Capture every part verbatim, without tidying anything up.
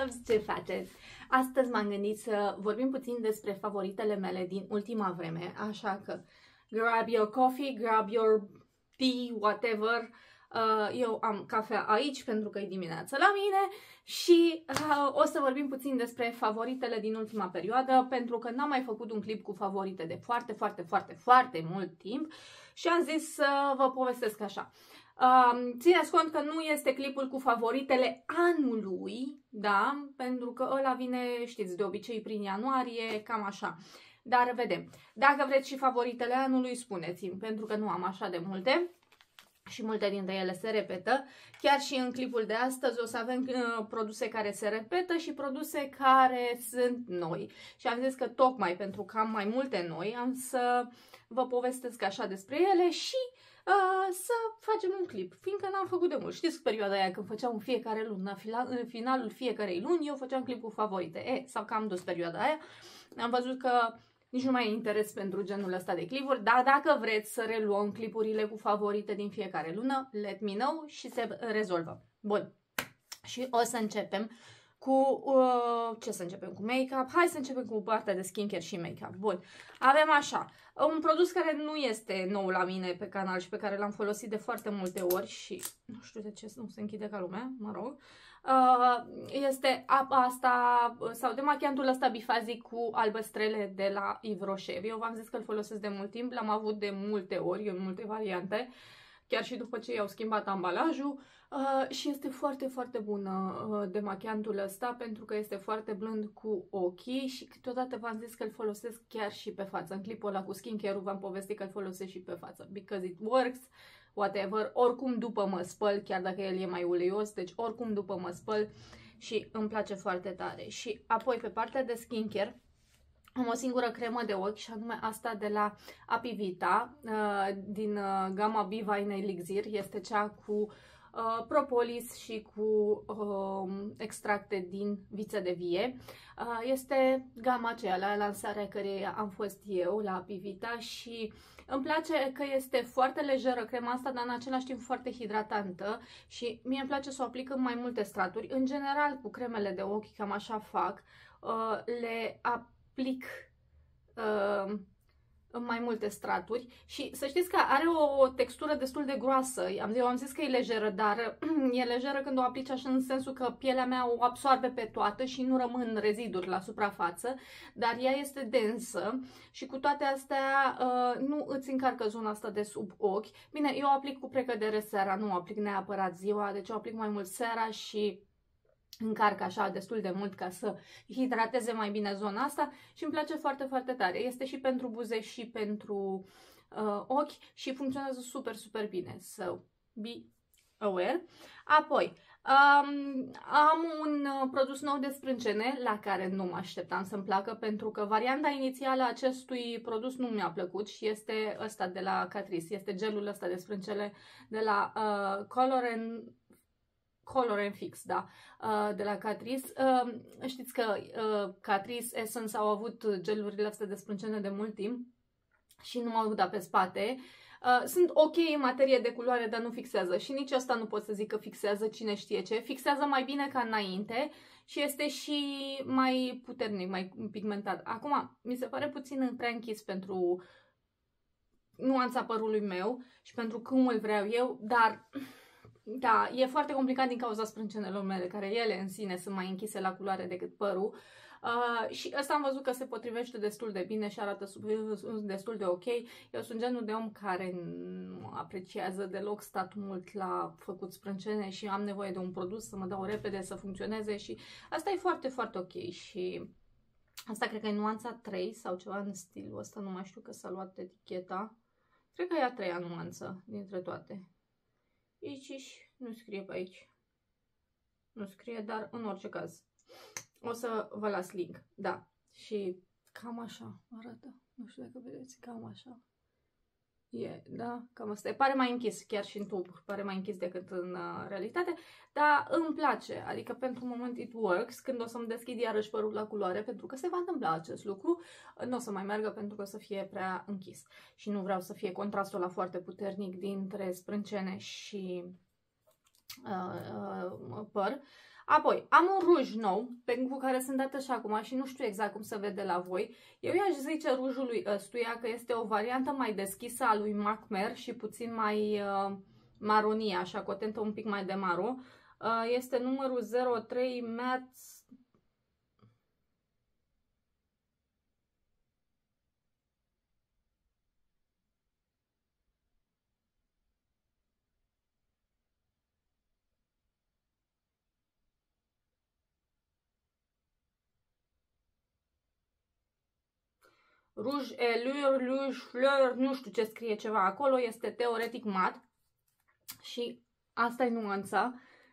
loves! Ce faceți? Astăzi m-am gândit să vorbim puțin despre favoritele mele din ultima vreme, așa că grab your coffee, grab your tea, whatever. Eu am cafea aici pentru că e dimineața la mine și uh, o să vorbim puțin despre favoritele din ultima perioadă, pentru că n-am mai făcut un clip cu favorite de foarte, foarte, foarte, foarte mult timp și am zis să vă povestesc așa. Uh, țineți cont că nu este clipul cu favoritele anului, da? Pentru că ăla vine, știți, de obicei prin ianuarie, cam așa. Dar vedem. Dacă vreți și favoritele anului, spuneți-mi, pentru că nu am așa de multe. Și multe dintre ele se repetă. Chiar și în clipul de astăzi o să avem uh, produse care se repetă și produse care sunt noi. Și am zis că tocmai pentru că am mai multe noi, am să vă povestesc așa despre ele și uh, să facem un clip, fiindcă n-am făcut de mult. Știți perioada aia când făceam în fiecare lună, în finalul fiecarei luni, eu făceam clip cu favorite. E, sau cam dus perioada aia. Am văzut că nici nu mai e interes pentru genul ăsta de clipuri, dar dacă vreți să reluăm clipurile cu favorite din fiecare lună, let me know și se rezolvă. Bun. Și o să începem cu... Uh, ce să începem? Cu make-up? Hai să începem cu partea de skincare și make-up. Bun. Avem așa. Un produs care nu este nou la mine pe canal și pe care l-am folosit de foarte multe ori și nu știu de ce nu se închide ca lumea, mă rog. Este apa asta sau demachiantul ăsta bifazic cu albăstrele de la Yves Rocher. Eu v-am zis că îl folosesc de mult timp, l-am avut de multe ori, în multe variante, chiar și după ce i-au schimbat ambalajul și este foarte, foarte bună demachiantul ăsta pentru că este foarte blând cu ochii și câteodată v-am zis că îl folosesc chiar și pe față. În clipul ăla cu skincare-ul v-am povestit că îl folosesc și pe față, because it works. Whatever, oricum după mă spăl, chiar dacă el e mai uleios, deci oricum după mă spăl și îmi place foarte tare. Și apoi pe partea de skincare am o singură cremă de ochi și anume asta de la Apivita din gama Bivine Elixir, este cea cu Uh, propolis și cu uh, extracte din viță de vie. Uh, este gama aceea la lansarea care am fost eu la Apivita și îmi place că este foarte lejeră crema asta, dar în același timp foarte hidratantă și mie îmi place să o aplic în mai multe straturi. În general cu cremele de ochi cam așa fac, uh, le aplic uh, în mai multe straturi și să știți că are o textură destul de groasă. Eu am zis că e lejeră, dar e lejeră când o aplici așa în sensul că pielea mea o absorbe pe toată și nu rămân reziduri la suprafață, dar ea este densă și cu toate astea nu îți încarcă zona asta de sub ochi. Bine, eu o aplic cu precădere seara, nu o aplic neapărat ziua, deci o aplic mai mult seara și încarc așa destul de mult ca să hidrateze mai bine zona asta și îmi place foarte, foarte tare. Este și pentru buze și pentru uh, ochi și funcționează super, super bine. So, be aware. Apoi, um, am un uh, produs nou de sprâncene la care nu mă așteptam să-mi placă pentru că varianta inițială a acestui produs nu mi-a plăcut și este ăsta de la Catrice. Este gelul ăsta de sprâncene de la uh, Color and Color and Fix, da, de la Catrice. Știți că Catrice Essence au avut gelurile astea de sprâncene de mult timp și nu m-au dat pe spate. Sunt ok în materie de culoare, dar nu fixează și nici asta nu pot să zic că fixează cine știe ce. Fixează mai bine ca înainte și este și mai puternic, mai pigmentat. Acum, mi se pare puțin prea închis pentru nuanța părului meu și pentru cum îl vreau eu, dar... Da, e foarte complicat din cauza sprâncenelor mele, care ele în sine sunt mai închise la culoare decât părul. Uh, și ăsta am văzut că se potrivește destul de bine și arată destul de ok. Eu sunt genul de om care nu apreciază deloc statul mult la făcut sprâncene și am nevoie de un produs să mă dau repede, să funcționeze și asta e foarte, foarte ok. Și asta cred că e nuanța trei sau ceva în stilul ăsta, nu mai știu că s-a luat eticheta. Cred că e a treia nuanță dintre toate. Aici, nu scrie pe aici, nu scrie, dar în orice caz o să vă las link, da, și cam așa arată, nu știu dacă vedeți, cam așa, e, da, cam asta, e, pare mai închis, chiar și în tub, pare mai închis decât în uh, realitate, dar îmi place, adică pentru moment it works. Când o să-mi deschid iarăși părul la culoare, pentru că se va întâmpla acest lucru, nu o să mai meargă pentru că o să fie prea închis și nu vreau să fie contrastul ăla foarte puternic dintre sprâncene și uh, uh, păr. Apoi, am un ruj nou, pentru care sunt dată și acum și nu știu exact cum se vede la voi. Eu i-aș zice rujului ăstuia că este o variantă mai deschisă a lui Macmer și puțin mai uh, maronie, așa, cu o tentă un pic mai de maro. Uh, este numărul zero trei Matte. Rouge Allure, Rouge Fleur, nu știu ce scrie ceva acolo, este teoretic mat și asta e nuanța.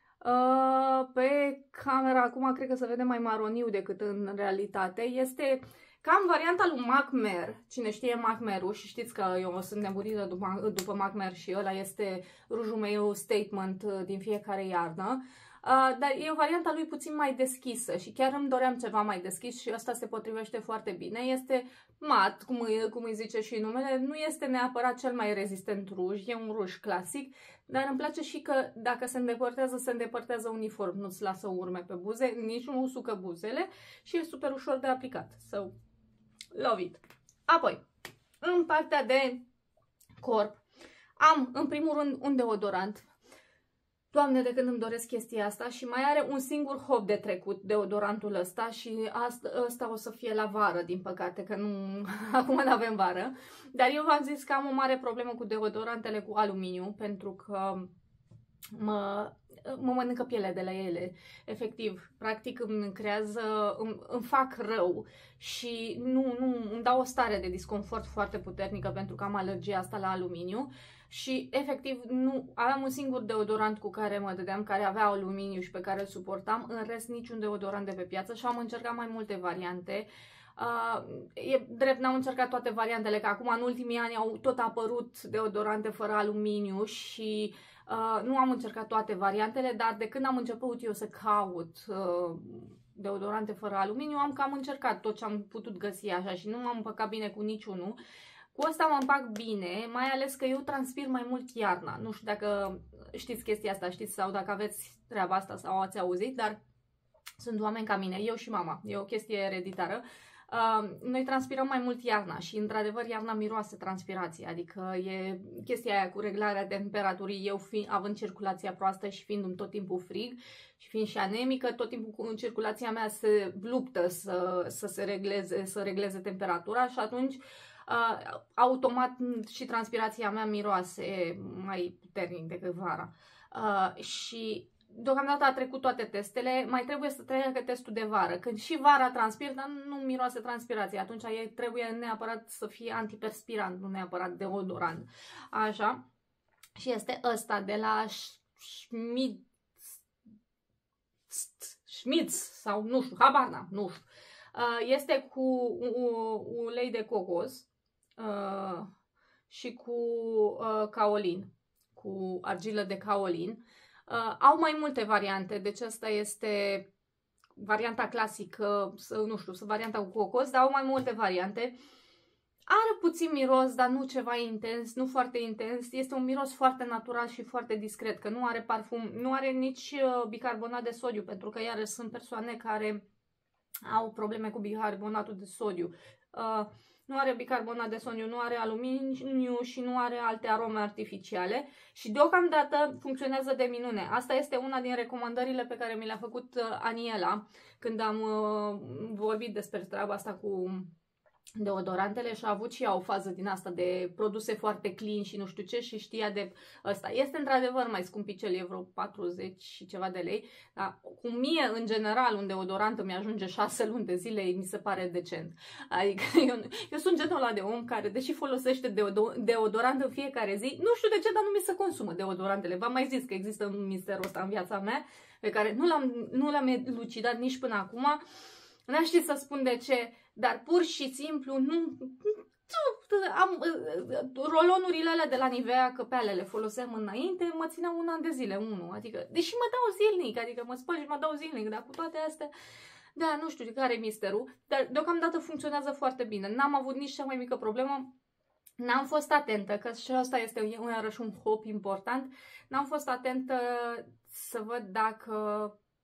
Uh, pe camera acum cred că se vede mai maroniu decât în realitate. Este cam varianta lui Macmer, cine știe Macmerul și știți că eu sunt nebunită după, după Macmer și ăla este rujul meu statement din fiecare iarnă. Uh, dar e o varianta lui puțin mai deschisă și chiar îmi doream ceva mai deschis și asta se potrivește foarte bine. Este mat, cum îi, cum îi zice și numele, nu este neapărat cel mai rezistent ruj, e un ruj clasic, dar îmi place și că dacă se îndepărtează, se îndepărtează uniform, nu-ți lasă urme pe buze, nici nu usucă buzele și e super ușor de aplicat. So, love it! Apoi, în partea de corp, am în primul rând un deodorant. Doamne, de când îmi doresc chestia asta și mai are un singur hop de trecut deodorantul ăsta și asta, ăsta o să fie la vară, din păcate, că nu, acum nu avem vară. Dar eu v-am zis că am o mare problemă cu deodorantele cu aluminiu, pentru că mă, mă mănâncă pielea de la ele, efectiv. Practic îmi creează, îmi, îmi fac rău și nu, nu, îmi dau o stare de disconfort foarte puternică pentru că am alergia asta la aluminiu. Și efectiv nu aveam un singur deodorant cu care mă dădeam, care avea aluminiu și pe care îl suportam, în rest niciun deodorant de pe piață și am încercat mai multe variante. Uh, e drept, n-am încercat toate variantele, că acum în ultimii ani au tot apărut deodorante fără aluminiu și uh, nu am încercat toate variantele, dar de când am început eu să caut uh, deodorante fără aluminiu, am cam încercat tot ce am putut găsi așa și nu m-am împăcat bine cu niciunul. Cu asta mă împac bine, mai ales că eu transpir mai mult iarna. Nu știu dacă știți chestia asta, știți, sau dacă aveți treaba asta sau ați auzit, dar sunt oameni ca mine, eu și mama, e o chestie ereditară. Uh, noi transpirăm mai mult iarna și, într-adevăr, iarna miroase transpirație, adică e chestia aia cu reglarea temperaturii, eu fiind, având circulația proastă și fiind în tot timpul frig și fiind și anemică, tot timpul în circulația mea se luptă să, să se regleze, să regleze temperatura și atunci Uh, automat și transpirația mea miroase mai puternic decât vara. Uh, și deocamdată a trecut toate testele, mai trebuie să treacă testul de vară. Când și vara transpir, dar nu miroase transpirația, atunci ei trebuie neapărat să fie antiperspirant, nu neapărat deodorant. Așa. Și este ăsta de la Schmidt Schmitz sau nu știu, habar n-am, nu știu. Uh, este cu ulei de cocos uh, și cu uh, kaolin, cu argilă de kaolin. Uh, au mai multe variante, deci asta este varianta clasică, nu știu, varianta cu cocos, dar au mai multe variante. Are puțin miros, dar nu ceva intens, nu foarte intens. Este un miros foarte natural și foarte discret, că nu are parfum, nu are nici bicarbonat de sodiu, pentru că iarăși sunt persoane care au probleme cu bicarbonatul de sodiu. Uh, nu are bicarbonat de sodiu, nu are aluminiu și nu are alte arome artificiale și deocamdată funcționează de minune. Asta este una din recomandările pe care mi le-a făcut uh, Aniela când am uh, vorbit despre treaba asta cu deodorantele și a avut și ea o fază din asta de produse foarte clean și nu știu ce și știa de ăsta. Este într-adevăr mai scumpicel, e vreo patruzeci și ceva de lei, dar cu mie în general un deodorant îmi ajunge șase luni de zile, mi se pare decent. Adică eu, eu sunt genul ăla de om care, deși folosește deodorant în fiecare zi, nu știu de ce, dar nu mi se consumă deodorantele. V-am mai zis că există un misterul ăsta în viața mea pe care nu l-am nu l-am elucidat nici până acum. N-aș ști să spun de ce, dar pur și simplu nu... Am, rolonurile alea de la Nivea, că pe alea le foloseam înainte, mă țineau un an de zile, unul. Adică, deși mă dau zilnic, adică mă spăl și mă dau zilnic, dar cu toate astea... Da, nu știu care e misterul, dar deocamdată funcționează foarte bine. N-am avut nici cea mai mică problemă. N-am fost atentă, că și asta este iarăși un hop important. N-am fost atentă să văd dacă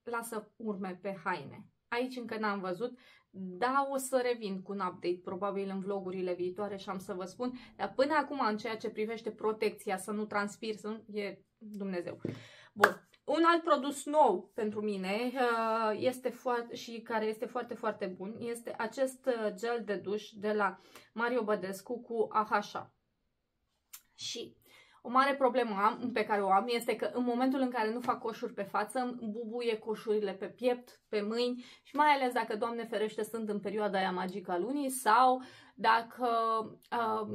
lasă urme pe haine. Aici încă n-am văzut, dar o să revin cu un update, probabil în vlogurile viitoare și am să vă spun. Dar până acum, în ceea ce privește protecția, să nu transpir, să nu... e Dumnezeu. Bun. Un alt produs nou pentru mine este foarte, și care este foarte, foarte bun, este acest gel de duș de la Mario Bădescu cu A H A. Și o mare problemă am, pe care o am este că în momentul în care nu fac coșuri pe față, îmi bubuie coșurile pe piept, pe mâini și mai ales dacă, Doamne ferește, sunt în perioada aia magică a lunii sau dacă um,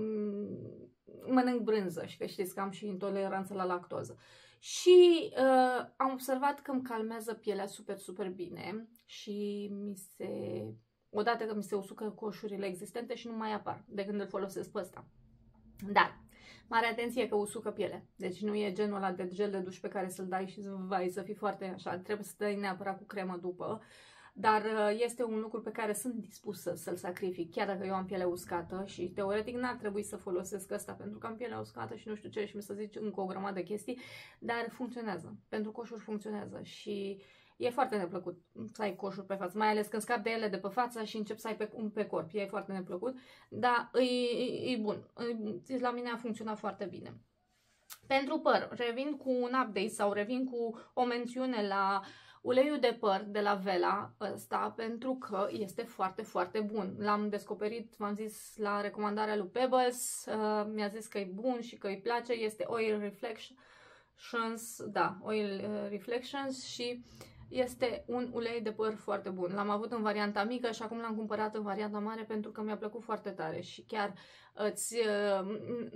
mănânc brânză și că știți că am și intoleranță la lactoză. Și uh, am observat că îmi calmează pielea super, super bine și mi se... odată că mi se usucă coșurile existente și nu mai apar de când îl folosesc pe ăsta. Dar mare atenție că usucă pielea. Deci nu e genul ăla de gel de duș pe care să-l dai și vai să fii foarte așa. Trebuie să dai neapărat cu cremă după. Dar este un lucru pe care sunt dispusă să-l sacrific, chiar dacă eu am pielea uscată și teoretic n-ar trebui să folosesc asta pentru că am pielea uscată și nu știu ce și mi să zici încă o grămadă de chestii, dar funcționează. Pentru coșuri funcționează și e foarte neplăcut să ai coșuri pe față, mai ales când scapi de ele de pe față și începi să ai pe, pe corp. E foarte neplăcut, dar e, e, e bun. E, la mine a funcționat foarte bine. Pentru păr, revin cu un update sau revin cu o mențiune la uleiul de păr de la Vela ăsta, pentru că este foarte, foarte bun. L-am descoperit, v-am zis, la recomandarea lui Pebbles, uh, mi-a zis că e bun și că îi place, este Oil Reflections, da, Oil uh, Reflections și este un ulei de păr foarte bun. L-am avut în varianta mică și acum l-am cumpărat în varianta mare pentru că mi-a plăcut foarte tare și chiar îți uh,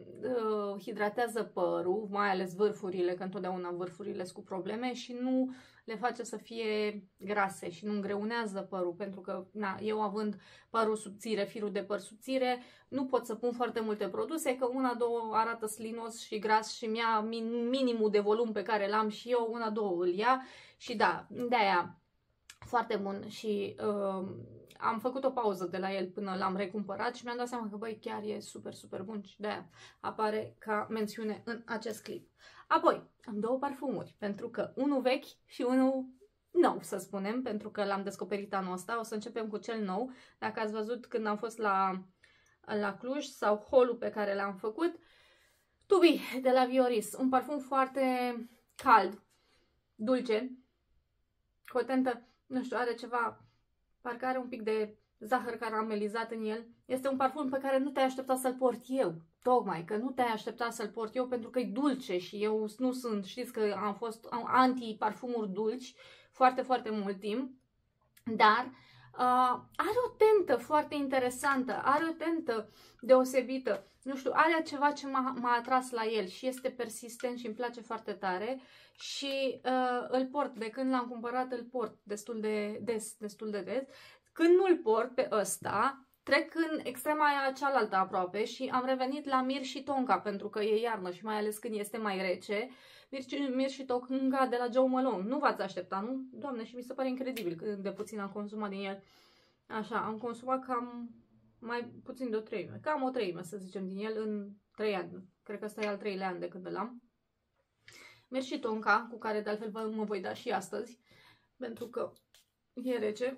uh, hidratează părul, mai ales vârfurile, că întotdeauna vârfurile sunt cu probleme și nu le face să fie grase și nu îngreunează părul, pentru că na, eu având părul subțire, firul de păr subțire, nu pot să pun foarte multe produse, că una, două arată slinos și gras și mi-a min minimul de volum pe care l-am și eu, una, două îl ia și da, de-aia foarte bun și uh, am făcut o pauză de la el până l-am recumpărat și mi-am dat seama că băi, chiar e super, super bun și de-aia apare ca mențiune în acest clip. Apoi, am două parfumuri, pentru că unul vechi și unul nou, să spunem, pentru că l-am descoperit anul ăsta. O să începem cu cel nou. Dacă ați văzut când am fost la, la Cluj sau haul-ul pe care l-am făcut, To Be de la Vioris. Un parfum foarte cald, dulce, cu o tentă, nu știu, are ceva, parcă are un pic de zahăr caramelizat în el. Este un parfum pe care nu te-ai așteptat să-l port eu. Tocmai că nu te-ai așteptat să-l port eu pentru că e dulce și eu nu sunt, știți că am fost anti-parfumuri dulci foarte, foarte mult timp. Dar uh, are o tentă foarte interesantă, are o tentă deosebită. Nu știu, are ceva ce m-a atras la el și este persistent și îmi place foarte tare. Și uh, îl port, de când l-am cumpărat îl port destul de des, destul de des. Când nu-l port pe ăsta, trec în extrema aia cealaltă aproape și am revenit la Mir și Tonka, pentru că e iarnă și mai ales când este mai rece. Mir, Mir și Tonka de la Joe Malone. Nu v-ați aștepta, nu? Doamne, și mi se pare incredibil cât de puțin am consumat din el. Așa, am consumat cam mai puțin de o treime, cam o treime, să zicem, din el în trei ani. Cred că ăsta e al treilea an de când îl am. Mir și Tonka, cu care de altfel mă voi da și astăzi, pentru că e rece.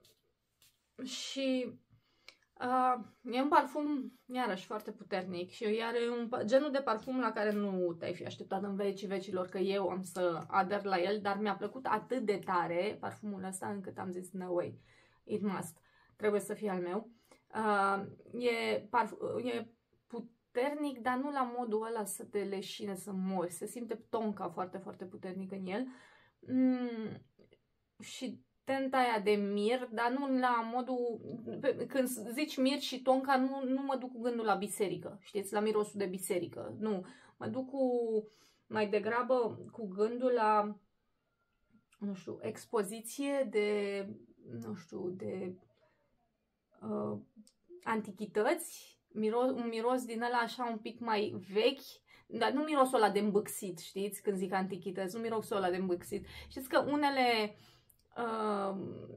Și uh, e un parfum, iarăși, foarte puternic și iar e un, genul de parfum la care nu te-ai fi așteptat în vecii vecilor că eu am să ader la el, dar mi-a plăcut atât de tare parfumul ăsta încât am zis, no way, it must, trebuie să fie al meu. Uh, e, e puternic, dar nu la modul ăla să te leșine, să mori, se simte Tonka foarte, foarte puternic în el. Mm, și tenta aia de Mir, dar nu la modul, când zici Mir și Tonka, nu, nu mă duc cu gândul la biserică, știți, la mirosul de biserică, nu, mă duc cu, mai degrabă cu gândul la, nu știu, expoziție de, nu știu, de uh, antichități, miros, un miros din ăla așa un pic mai vechi, dar nu mirosul ăla de îmbâxit, știți, când zic antichități, nu mirosul ăla de îmbâxit, știți că unele Uh,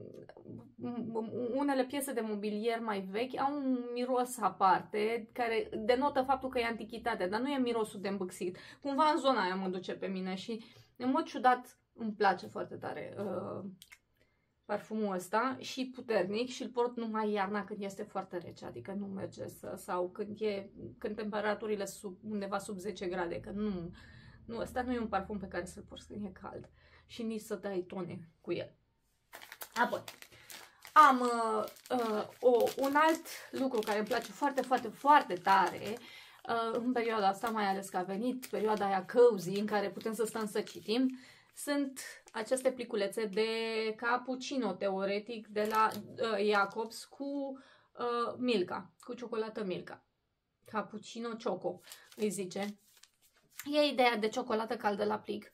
unele piese de mobilier mai vechi au un miros aparte care denotă faptul că e antichitate, dar nu e mirosul de îmbâxit. Cumva în zona aia mă duce pe mine și în mod ciudat îmi place foarte tare uh, parfumul ăsta și puternic și îl port numai iarna când este foarte rece, adică nu merge să, sau când, e, când temperaturile sub, undeva sub zece grade, că nu, nu, ăsta nu e un parfum pe care să-l porți când e cald și nici să dai tone cu el. Apoi, am uh, uh, o, un alt lucru care îmi place foarte, foarte, foarte tare uh, în perioada asta, mai ales că a venit perioada aia cozy în care putem să stăm să citim, sunt aceste pliculețe de cappuccino, teoretic, de la uh, Jacobs cu uh, Milka, cu ciocolată Milka. Cappuccino Choco, îi zice. E ideea de ciocolată caldă la plic.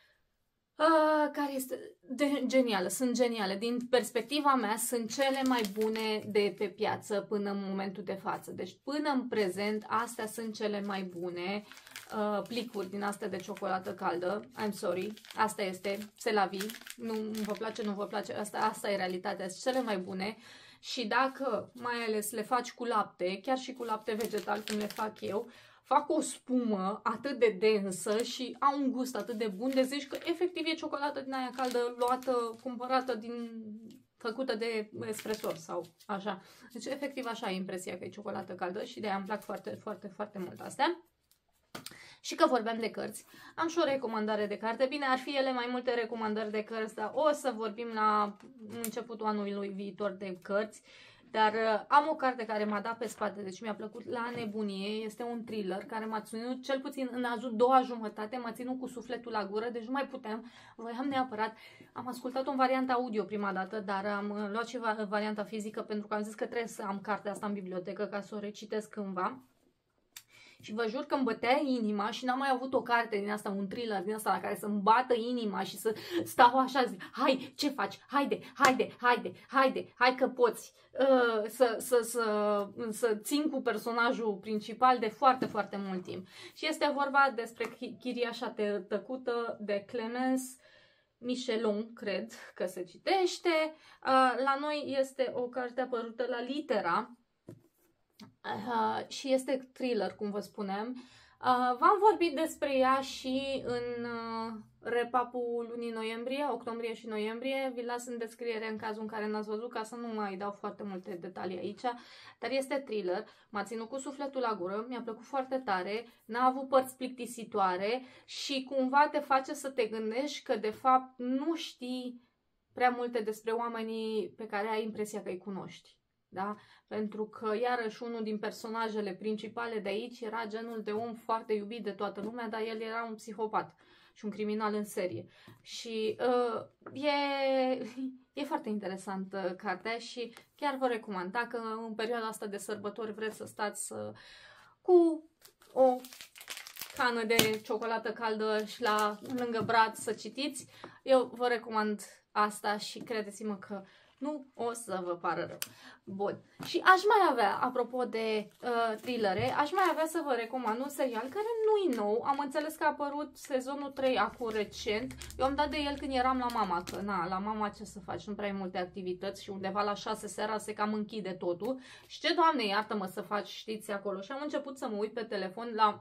Uh, care este de, genială, sunt geniale. Din perspectiva mea, sunt cele mai bune de pe piață până în momentul de față. Deci până în prezent, astea sunt cele mai bune uh, plicuri din astea de ciocolată caldă. I'm sorry, asta este, c'est la vie. Nu vă place, nu vă place, asta, asta e realitatea, sunt cele mai bune. Și dacă mai ales le faci cu lapte, chiar și cu lapte vegetal, cum le fac eu, fac o spumă atât de densă și au un gust atât de bun de zici că efectiv e ciocolată din aia caldă luată, cumpărată din, făcută de espresor sau așa. Deci efectiv așa e impresia că e ciocolată caldă și de aia îmi plac foarte, foarte, foarte mult astea. Și că vorbeam de cărți, am și o recomandare de carte. Bine, ar fi ele mai multe recomandări de cărți, dar o să vorbim la începutul anului viitor de cărți. Dar uh, am o carte care m-a dat pe spate, deci mi-a plăcut la nebunie. Este un thriller care m-a ținut, cel puțin în a doua jumătate, m-a ținut cu sufletul la gură, deci nu mai puteam, voiam neapărat. Am ascultat-o în varianta audio prima dată, dar am uh, luat și varianta fizică pentru că am zis că trebuie să am cartea asta în bibliotecă ca să o recitesc cândva. Și vă jur că îmi bătea inima și n-am mai avut o carte din asta, un thriller din asta la care să-mi bată inima și să stau așa, zic, hai, ce faci? Haide, haide, haide, haide, hai că poți uh, să, să, să, să țin cu personajul principal de foarte, foarte mult timp. Și este vorba despre Chiriașa tăcută de Clemence Michelon, cred că se citește. Uh, la noi este o carte apărută la Litera. Uh, și este thriller, cum vă spunem. Uh, V-am vorbit despre ea și în uh, repapul lunii noiembrie, octombrie și noiembrie. Vi las în descriere în cazul în care n-ați văzut, ca să nu mai dau foarte multe detalii aici. Dar este thriller, m-a ținut cu sufletul la gură, mi-a plăcut foarte tare, n-a avut părți plictisitoare și cumva te face să te gândești că de fapt nu știi prea multe despre oamenii pe care ai impresia că îi cunoști. Da? Pentru că, iarăși, unul din personajele principale de aici era genul de om foarte iubit de toată lumea, dar el era un psihopat și un criminal în serie. Și uh, e, e foarte interesantă cartea și chiar vă recomand. Dacă în perioada asta de sărbători vreți să stați uh, cu o cană de ciocolată caldă și la lângă braț să citiți, eu vă recomand asta și credeți-mă că nu o să vă pară rău. Bun. Și aș mai avea, apropo de uh, thrillere, aș mai avea să vă recomand un serial care nu-i nou. Am înțeles că a apărut sezonul trei acum recent. Eu am dat de el când eram la mama, că na, la mama ce să faci, nu prea ai multe activități și undeva la șase seara se cam închide totul. Și ce, Doamne, iartă-mă să faci, știți, acolo. Și am început să mă uit pe telefon la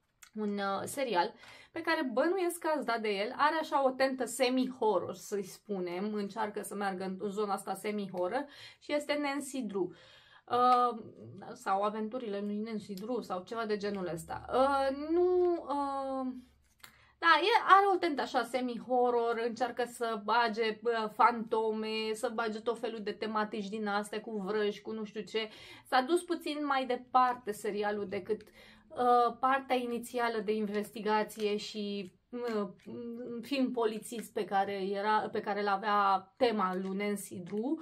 un uh, serial pe care bănuiesc că ați dat de el. Are așa o tentă semi-horror, să-i spunem, încearcă să meargă în zona asta semi-horror și este Nancy Drew. Uh, sau Aventurile lui Nancy Drew sau ceva de genul ăsta. Uh, nu... Uh, da, e, are o tentă așa semi-horror, încearcă să bage uh, fantome, să bage tot felul de tematici din astea cu vrăji, cu nu știu ce. S-a dus puțin mai departe serialul decât Uh, partea inițială de investigație și uh, film polițist pe care era, pe care l-avea tema lui Nancy Drew.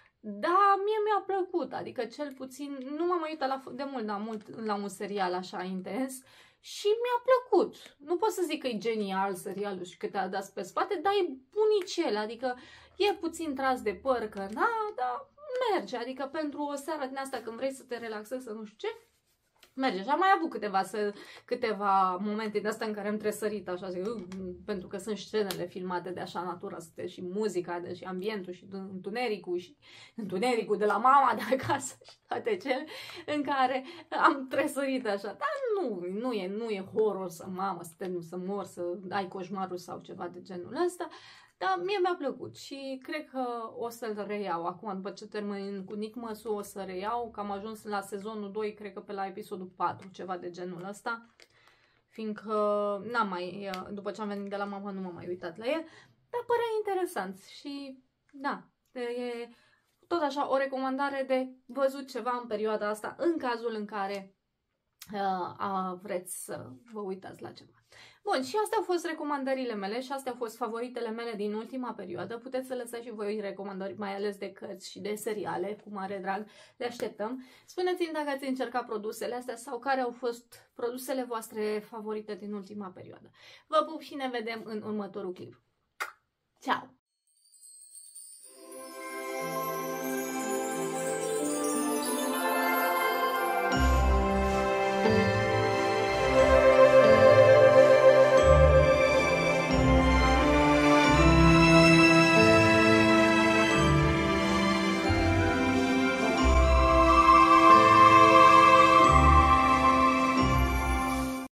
Da, mie mi-a plăcut, adică cel puțin nu m-am uitat la, de mult la, mult la un serial așa intens și mi-a plăcut. Nu pot să zic că e genial serialul și că te-a dat pe spate, dar e bunicel, adică e puțin tras de păr, că da, da, merge, adică pentru o seară din asta când vrei să te relaxezi, să nu știu ce, merge. Și am mai avut câteva, să, câteva momente de astea în care am tresărit așa, zic, pentru că sunt scenele filmate de așa natură, și muzica, de, și ambientul, și întunericul, și întunericul de la mama de acasă și toate cele în care am tresărit așa. Dar nu, nu e, nu e horror să, mamă, să, te, să mor, să ai coșmaruri sau ceva de genul ăsta, dar mie mi-a plăcut și cred că o să-l reiau. Acum, după ce termin cu Nick Măsu, o să reiau, că am ajuns la sezonul doi, cred că pe la episodul patru, ceva de genul ăsta, fiindcă n-am mai, după ce am venit de la mama, nu m-am mai uitat la el, dar părea interesant și, da, e tot așa o recomandare de văzut ceva în perioada asta, în cazul în care uh, vreți să vă uitați la ceva. Bun, și astea au fost recomandările mele și astea au fost favoritele mele din ultima perioadă. Puteți să lăsați și voi recomandări, mai ales de cărți și de seriale, cu mare drag, le așteptăm. Spuneți-mi dacă ați încercat produsele astea sau care au fost produsele voastre favorite din ultima perioadă. Vă pup și ne vedem în următorul clip. Ciao!